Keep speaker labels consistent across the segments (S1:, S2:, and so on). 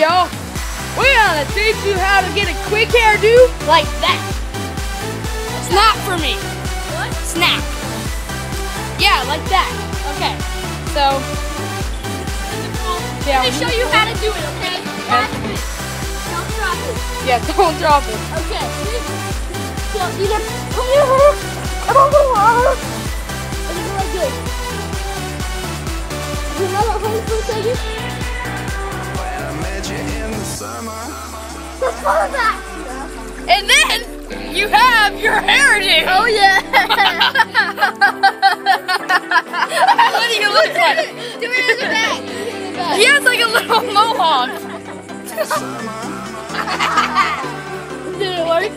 S1: y'all. We're gonna teach you how to get a quick hairdo like that. Snap for me.
S2: What?
S1: Snap. Yeah, like that. Okay. So. Yeah.
S2: Let me show you how to do it, okay? Don't drop it.
S1: Yeah, don't drop it.
S2: Okay. So either put your hair over the water and you go like this. Do another hold for a second. Just follow that.
S1: And then you have your hairdo.
S2: Oh yeah.
S1: What do you look like?
S2: Do it in the back.
S1: He has like a little mohawk.
S2: Did it work?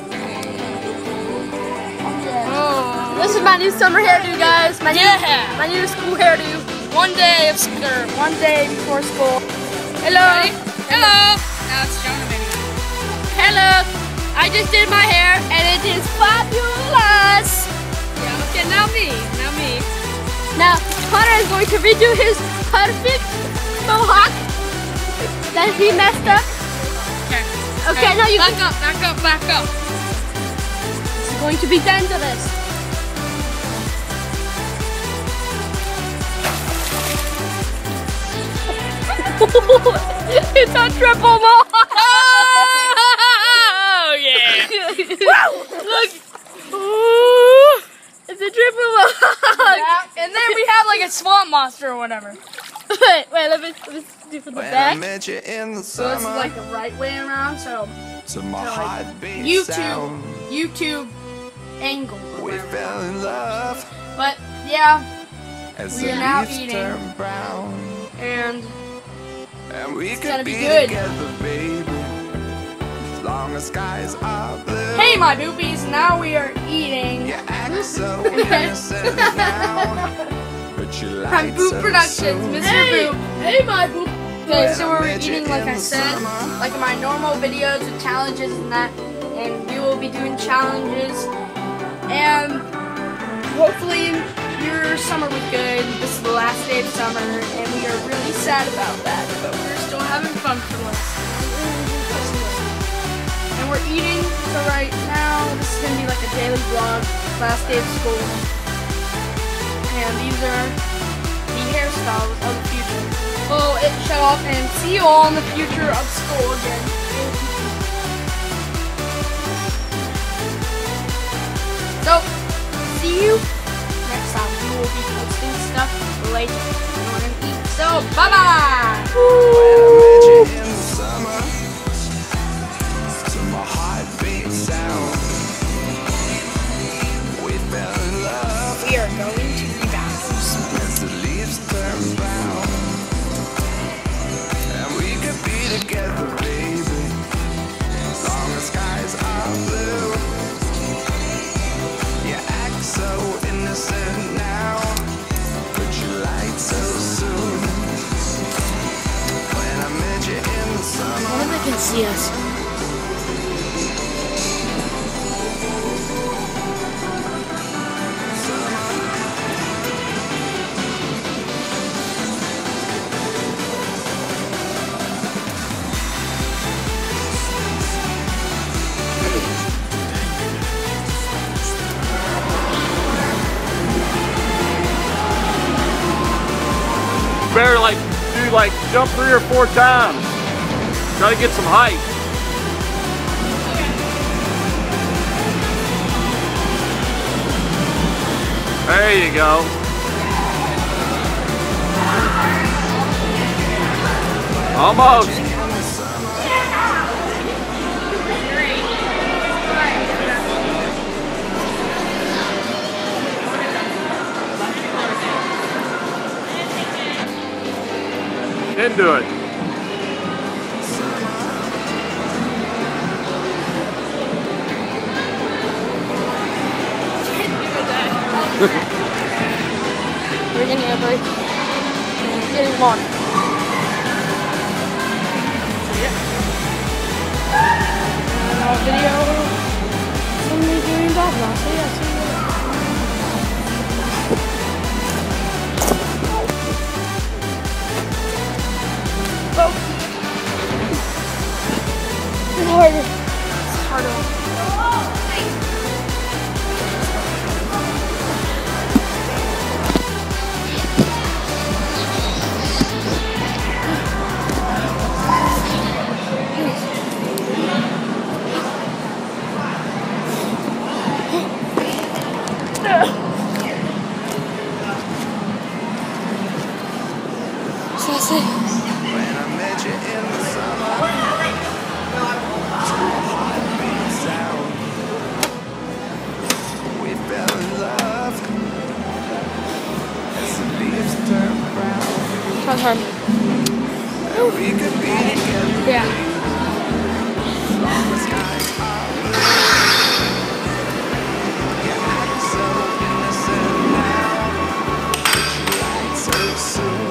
S1: Oh.
S2: This is my new summer hairdo, guys. My new school hairdo.
S1: One day before school. Hello. Hello. Now it's Jonah, baby. Hello. I just did my hair and it is fabulous. Yeah. Okay. Now me.
S2: Now Hunter is going to redo his perfect mohawk that he messed up. Okay, now you
S1: back up.
S2: It's going to be dangerous.
S1: It's a triple mohawk. Oh yeah. Wow. Look. Ooh.
S2: It's a triple mohawk.
S1: Yeah. And then we have like a swamp monster or whatever.
S2: Wait, let me do from the back.
S1: So this is like the right way around. So like YouTube angle. Or
S3: we fell in love.
S1: But yeah,
S3: As
S1: we are
S3: the
S1: now
S3: leaves
S1: eating,
S3: turn brown.
S1: and
S3: We
S1: it's
S3: could
S1: gonna be
S3: be
S1: good.
S3: together, baby. As long as skies are blue.
S1: Hey, my boobies! Now we are eating.
S3: You act so innocent now. But you
S1: From
S3: lied
S1: Boop
S3: so
S1: Productions,
S3: soon.
S1: Mr. Boop.
S2: Hey, my boop.
S1: Okay, so we're
S3: When I met you
S1: eating like
S3: in
S1: I
S3: the
S1: said,
S3: summer.
S1: like in my normal videos with challenges and that, and we will be doing challenges, and hopefully your summer was good. This is the last day of summer, and we are really sad about that, but we're still having fun for once. And we're eating, so right now, this is going to be like a daily vlog, last day of school, and these are the hairstyles of the future. Well, shut off and see you all in the future of school again. So, see you next time. We will be posting stuff later. We're gonna eat. So, bye-bye!
S3: When I met you in the summer, to my heartbeat sound, we fell in love.
S1: We are going to McDonald's.
S3: As the leaves turn brown, and we could be together, baby. As long as skies are blue. You act so innocent now, but you lied so soon. When I met you in the summer.
S2: What if they can see us?
S4: Better do jump 3 or 4 times. Try to get some height. There you go. Almost. Didn't do it.
S1: We're getting a break. It's getting long. Video. Somebody doing blah blah. So yeah, see you later. Oh.
S2: harder.
S1: It's harder.
S2: So I say,
S3: When I met you in the summer, heartbeat sound. We fell in love as the leaves turn brown.
S2: try hard.
S3: And we could be together
S2: Yeah.
S3: as long as skies are blue. Your eyes so innocent now, but you lied so soon.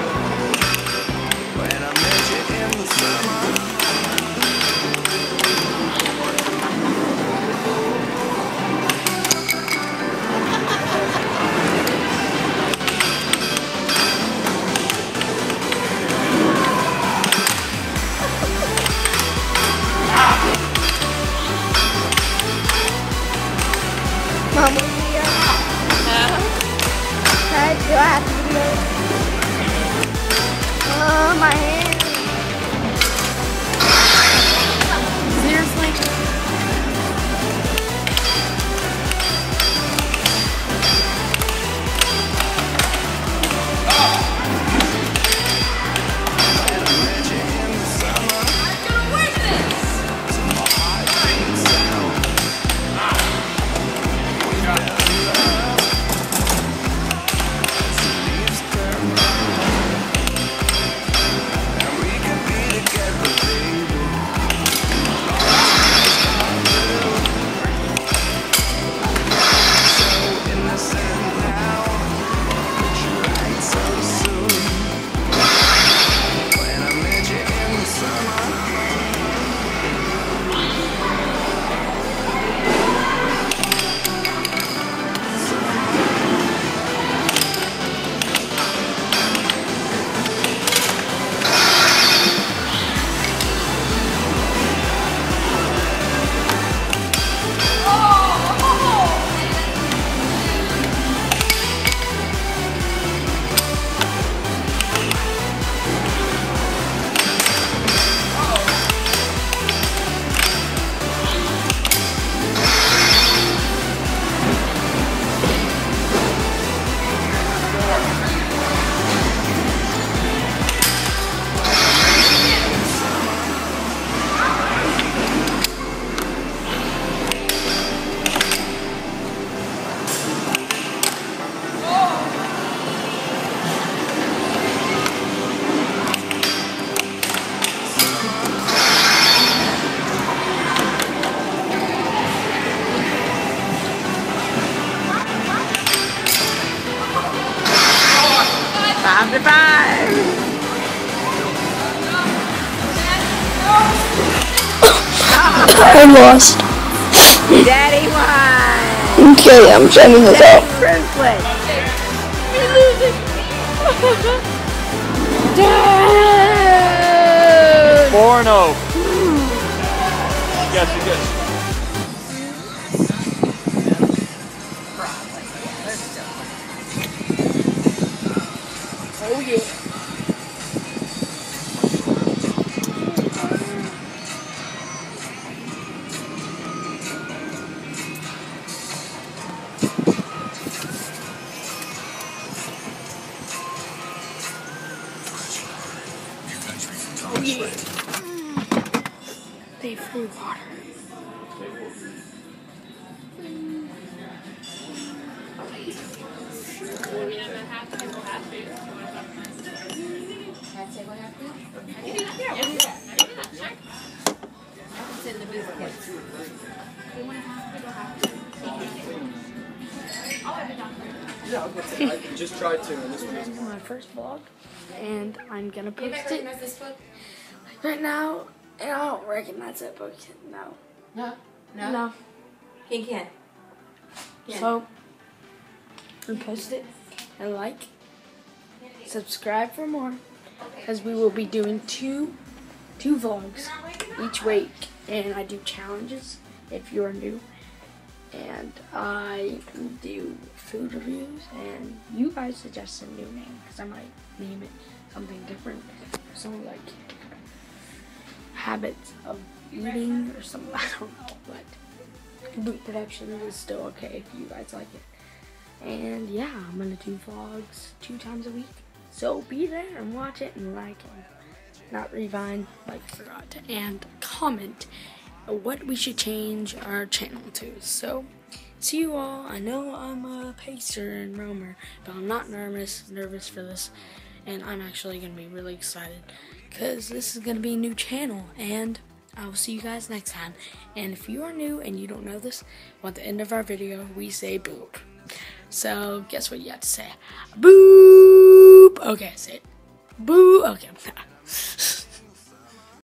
S3: When I met you in the summer.
S2: Mom, do I have to do it? Oh, my hand.
S1: Seriously?
S2: I lost.
S5: Daddy won!
S2: Okay, I'm sending this out.
S5: Ruthless!
S2: Dude!
S4: 4-0. Yes, you get.
S1: Oh yeah. Oh yeah. They flew water.
S6: I just tried to, and this one
S1: This is my first vlog, and I'm gonna post it right now. And I don't recognize it, but no. No.
S5: Can.
S1: So, repost it and like, subscribe for more, because we will be doing two vlogs. each week, and I do challenges if you're new, and I do food reviews, and you guys suggest a new name because I might name it something different, something like habits of eating or something. I don't know, but boot production is still okay if you guys like it. And yeah, I'm gonna do vlogs 2 times a week, so be there and watch it and like it. Not rewind, like forgot, and comment what we should change our channel to. So see you all. I know I'm a pacer and roamer, but I'm not nervous for this, and I'm actually gonna be really excited because this is gonna be a new channel, and I will see you guys next time. And if you are new and you don't know this, well, at the end of our video we say boop. So guess what you have to say? Boop. Okay, say it. Boo. Okay.